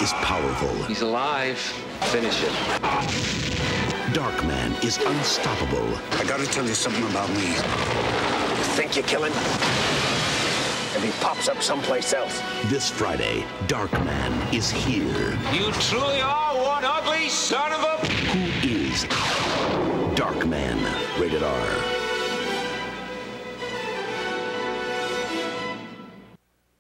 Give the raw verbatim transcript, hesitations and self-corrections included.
is powerful. He's alive. Finish it. Darkman is unstoppable. I gotta tell you something about me. You think you kill him? And he pops up someplace else. This Friday, Darkman is here. You truly are one ugly son of a... Who is Darkman? Rated R.